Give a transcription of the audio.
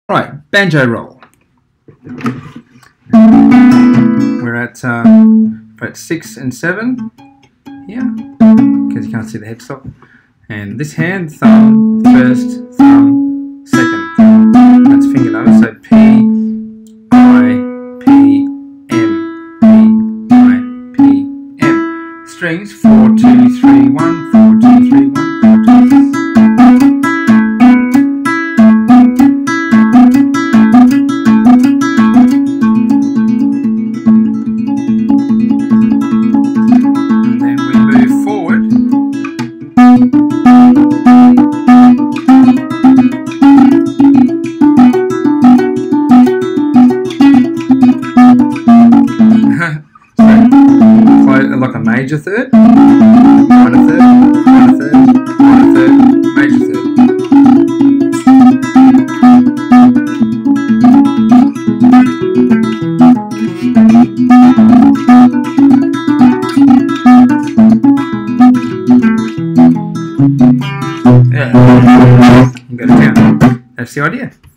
Right, Banjo Roll. We're at 6 and 7 here, because you can't see the headstock. And this hand, thumb, first, thumb, second thumb. That's finger numbers, so P, I, P, M, P, I, P, M. Strings, 4, 2, 3, 1, 4, 2, 3, 1, 4, 2, 3. And then we move forward. So, like a major third, minor third, minor third, minor third, major third. Yeah, you got to count. That's the idea.